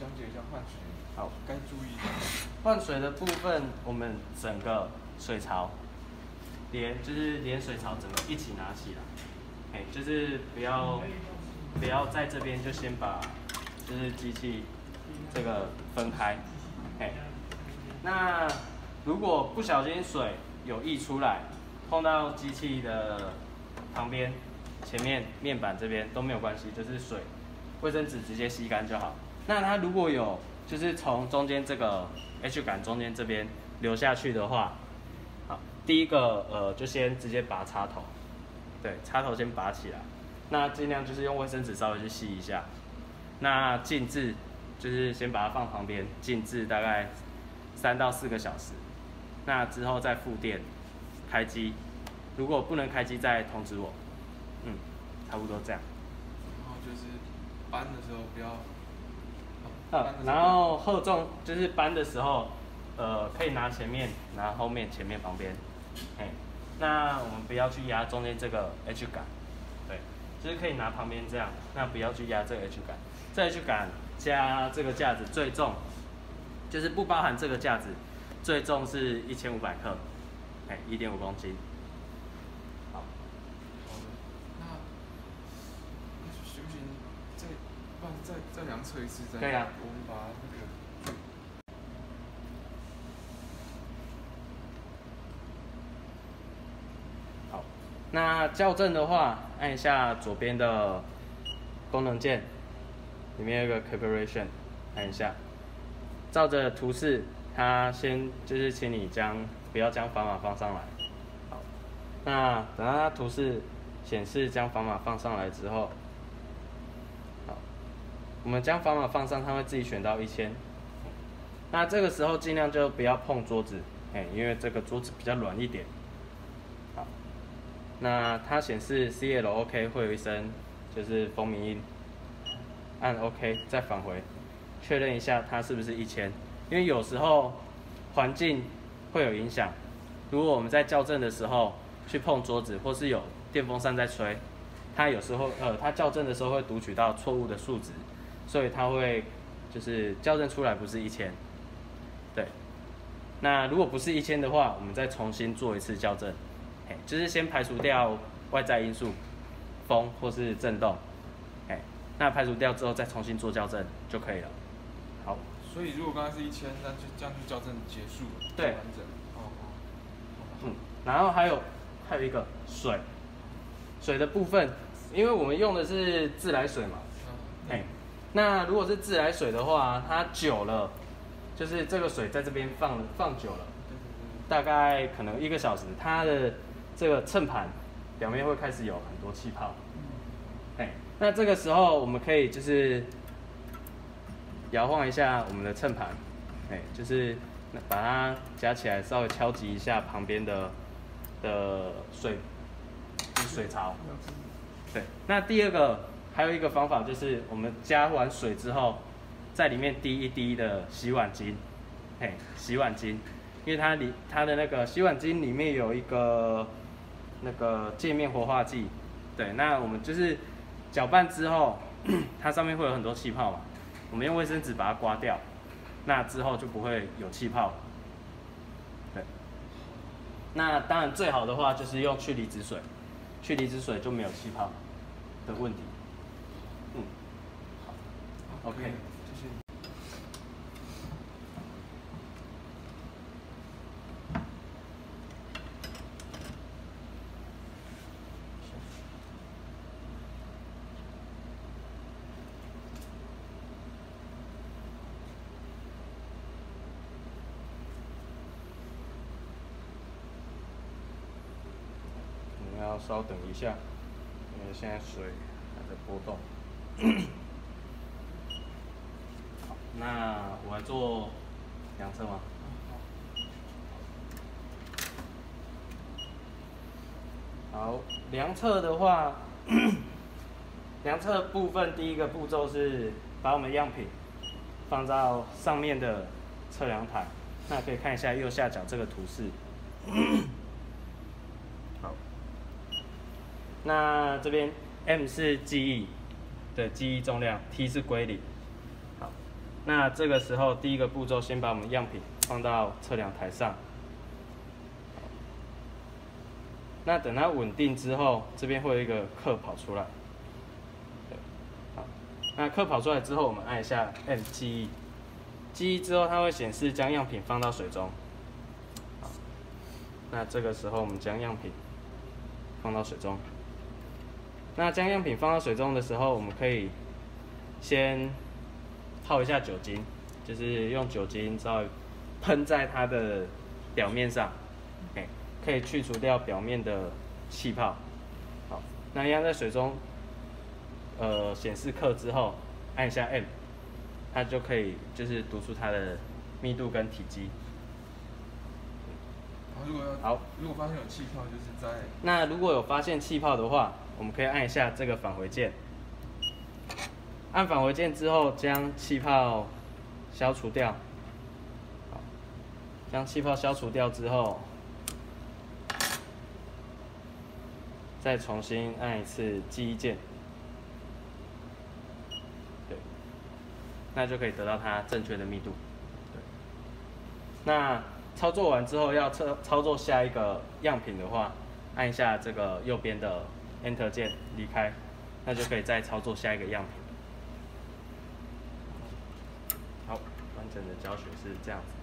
讲解一下换水好， 该注意的。 换水的部分，我们整个水槽连水槽整个一起拿起来，就是不要在这边就先把就是机器这个分开，那如果不小心水有溢出来，碰到机器的旁边、前面面板这边都没有关系，就是水卫生纸直接吸干就好。那它如果有就是从中间这个 H 杆中间这边流下去的话，好，第一个就先直接拔插头，对，插头先拔起来，那尽量就是用卫生纸稍微去吸一下。那静置就是先把它放旁边，静置大概3到4个小时。那之后再复电开机，如果不能开机再通知我。差不多这样。 然后就是搬的时候不要。 然后荷重就是搬的时候，可以拿前面，拿后面、前面、旁边，那我们不要去压中间这个 H 杆，对，就是可以拿旁边这样，那不要去压这个 H 杆，这 H 杆加这个架子最重，就是不包含这个架子，最重是1500克，1.5公斤。好。 好的，那行不行？再量测一次，再。 可以啊。 我们把那个。 好，那校正的话，按一下左边的功能键，里面有一个 calibration， 按一下，照着图示，它先就是请你不要将砝码放上来。好，那等到它图示显示将砝码放上来之后，好，我们将砝码放上，它会自己选到1000。那这个时候尽量就不要碰桌子，因为这个桌子比较软一点。好，那它显示 CL OK 会有一声就是蜂鸣音，按 OK 再返回，确认一下它是不是1000，因为有时候环境会有影响。如果我们在校正的时候去碰桌子，或是有电风扇在吹，它有时候它校正的时候会读取到错误的数值，所以它会就是校正出来不是1000。对，那如果不是1000的话，我们再重新做一次校正，就是先排除掉外在因素，风或是震动，那排除掉之后再重新做校正就可以了。好， 所以如果刚才是1000，那就这样就校正结束了， 对， 完整。 然后还有一个水的部分，因为我们用的是自来水嘛，那如果是自来水的话，它久了。就是这个水在这边放久了，大概可能1个小时，它的这个秤盘表面会开始有很多气泡。那这个时候我们可以就是摇晃一下我们的秤盘，就是把它夹起来，稍微敲击一下旁边的水槽。对，那第二个还有一个方法就是我们加完水之后。在里面滴一滴的洗碗精，洗碗精，因为它的那个洗碗精里面有一个那个界面活化剂，对，那我们就是搅拌之后，它上面会有很多气泡嘛，我们用卫生纸把它刮掉，那之后就不会有气泡。对，那当然最好的话就是用去离子水，去离子水就没有气泡的问题。好 ，OK。要稍等一下，因为现在水还在波动。好，那我来做量测吗？好，量测的话，量测部分第一个步骤是把我们样品放到上面的测量台，那可以看一下右下角这个图示。好，那这边 M 是记忆的记忆重量 ，T 是归零。好， 那这个时候第一个步骤，先把我们样品放到测量台上。那等它稳定之后，这边会有一个刻跑出来。好，那刻跑出来之后，我们按一下 M 记忆，记忆之后它会显示将样品放到水中。好，那这个时候我们将样品放到水中。那将样品放到水中的时候，我们可以先泡一下酒精，就是用酒精稍微喷在它的表面上，可以去除掉表面的气泡。好，那一样在水中，显示刻之后，按一下 M， 它就可以就是读出它的密度跟体积。 如果发现有气泡，就是在那如果有发现气泡的话，我们可以按一下这个返回键。按返回键之后，将气泡消除掉。好，将气泡消除掉之后，再重新按一次记忆键。对，那就可以得到它正确的密度。对，那操作完之后要操作下一个样品的话，按一下这个右边的 Enter 键离开，那就可以再操作下一个样品。好，完整的教学是这样子。